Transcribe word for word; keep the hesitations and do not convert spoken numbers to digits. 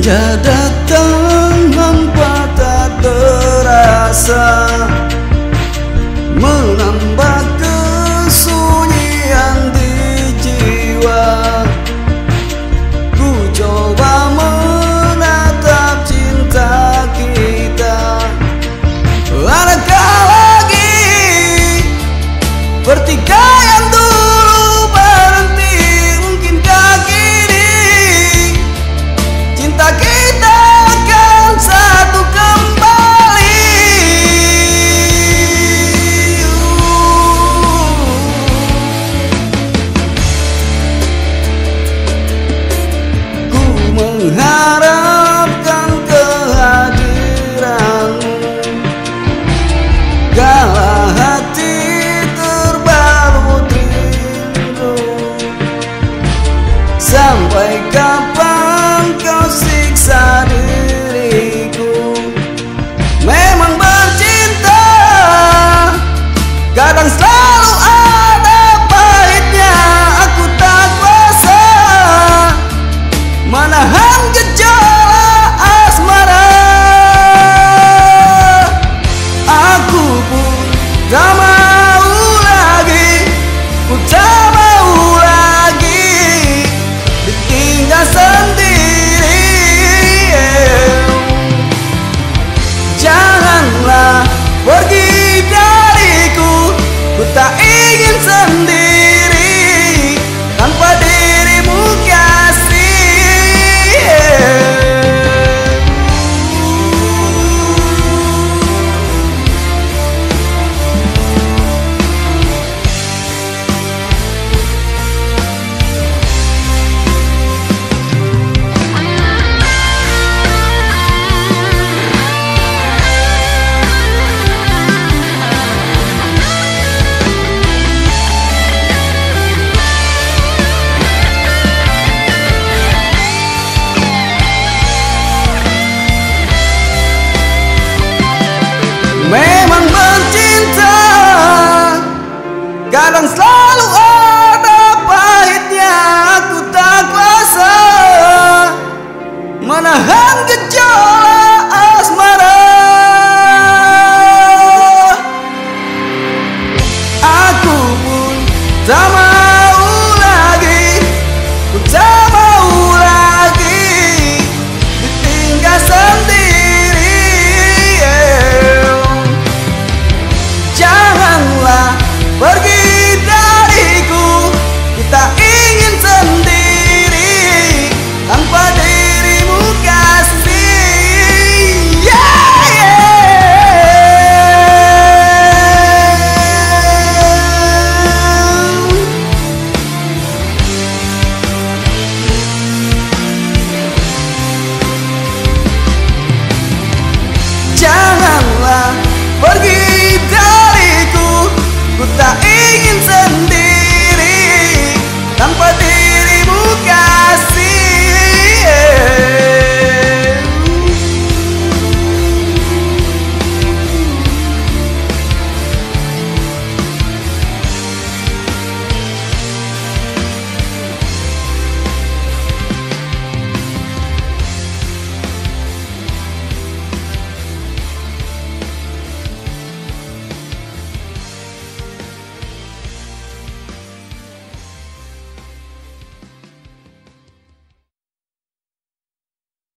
Senja datang hampa tak terasa, menambah kesunyian di jiwa. Ku coba menatap cinta kita, adakah lagi bertikai yang dulu berhenti? Mungkinkah kini cinta kita akan satu kembali? Ku mengharapkan kehadiranmu kala hati terbalut rindu. Sampai kapan kau siksa diriku? Memang bercinta kadang selalu ada pahitnya. Aku tak kuasa menahan gejolak asmara. Aku pun tak mau lagi, ku tak mau lagi ditinggal sendiri. Janganlah pergi dariku, ku tak ingin sendiri tanpa dirimu kasih. Memang bercinta kadang selalu ada pahitnya. Aku tak kuasa menahan gejolak asmara. Aku pun tak mau lagi, ku tak mau lagi ditinggal sendiri. Janganlah pergi